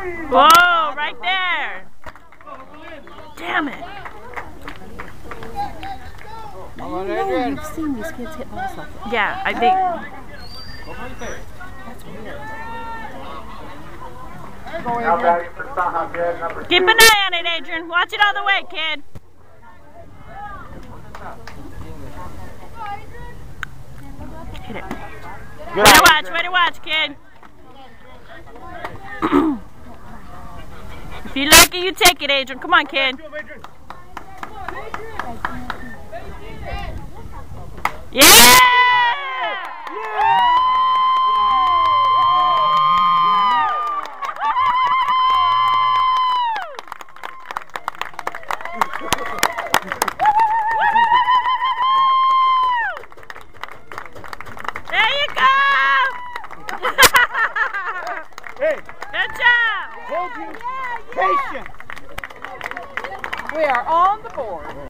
Whoa, right there. Damn it. No, you've seen these kids hit balls like that. Yeah, I think. That's weird. Keep an eye on it, Adrian. Watch it all the way, kid. Hit it. Way to watch, kid. If you like it, you take it, Adrian. Come on, kid. Yeah! There you go! Hey! Good job! Hold you. Patience! We are on the board.